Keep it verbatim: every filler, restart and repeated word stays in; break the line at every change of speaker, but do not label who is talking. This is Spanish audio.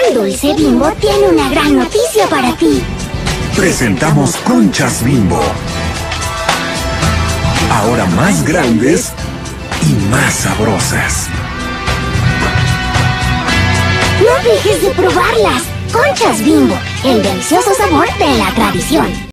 Pan Dulce Bimbo tiene una gran noticia para ti.
Presentamos Conchas Bimbo. Ahora más grandes y más sabrosas.
No dejes de probarlas. Conchas Bimbo, el delicioso sabor de la tradición.